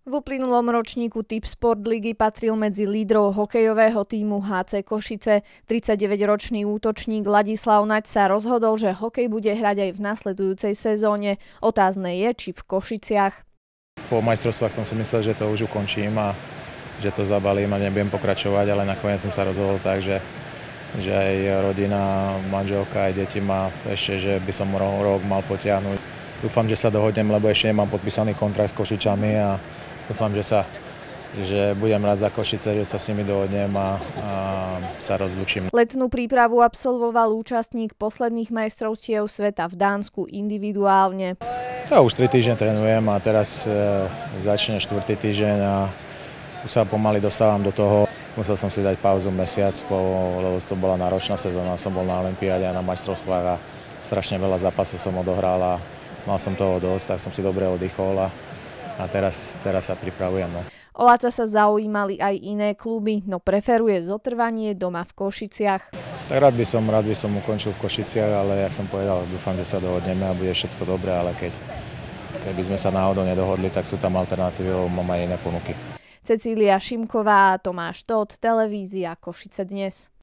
V uplynulom ročníku Tipsport ligy patril medzi lídrov hokejového tímu HC Košice. 39-ročný útočník Ladislav Naď sa rozhodol, že hokej bude hrať aj v nasledujúcej sezóne. Otázne je, či v Košiciach. Po majstrovstvách som si myslel, že to už ukončím a že to zabalím a nebudem pokračovať, ale nakoniec som sa rozhodol tak, že aj rodina, manželka, aj deti ma ešte, že by som rok mal potiahnuť. Dúfam, že sa dohodnem, lebo ešte nemám podpísaný kontrakt s Košičami a dúfam, že budem rád za Košice, že sa s nimi dohodnem a sa rozlúčim. Letnú prípravu absolvoval účastník posledných majstrovstiev sveta v Dánsku individuálne. Ja už 3 týždne trénujem a teraz začne 4. týždeň a už sa pomaly dostávam do toho. Musel som si dať pauzu mesiac, lebo to bola náročná sezóna. Som bol na olympiáde a na majstrovstvách a strašne veľa zápasov som odohral a mal som toho dosť, tak som si dobre oddychol a teraz sa pripravujem. No. O Laca sa zaujímali aj iné kluby, no preferuje zotrvanie doma v Košiciach. Tak rád by som ukončil v Košiciach, ale jak som povedal, dúfam, že sa dohodneme a bude všetko dobré, ale keby sme sa náhodou nedohodli, tak sú tam alternatívy, lebo mám aj iné ponuky. Cecília Šimková a Tomáš Tóth, televízia Košice dnes.